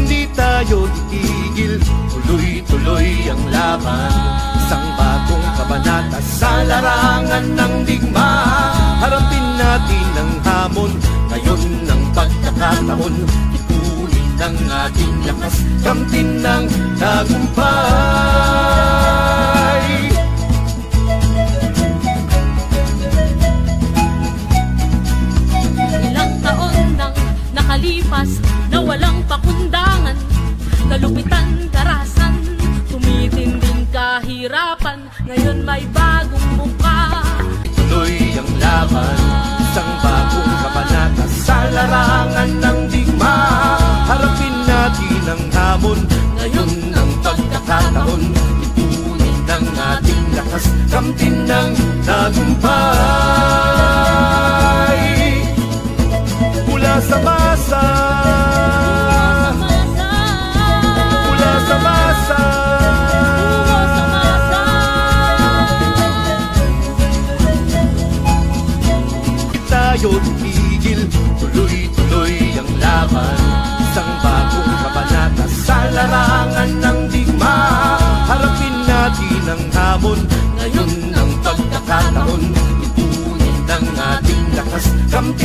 Hindi tayo titigil, tuloy-tuloy ang laban. Isang bagong kabanata sa larangan ng digma. Harapin natin ang hamon, ngayon ng pagkakataon. Ipunin ang ating lakas, kamtin ng tagumpay. Ilang taon nang nakalipas na walang pakundangan, kalupitan, karasan, tumitinding kahirapan. Ngayon may bagong muka. Tuloy ang laban, isang bagong kabanata sa larangan ng digma. Harapin natin ang hamon, ngayon ang pagkakataon. Ipunin ang ating lakas, kamtin ng tagumpay. Mula sa masa, mula sa masa, di tayo tigil, tuloy-tuloy ang laban. Isang bagong kabanata sa larangan ng digma. Harapin natin ang hamon, ngayon ang pagkakataon. Ipunin ang ating lakas, kamtin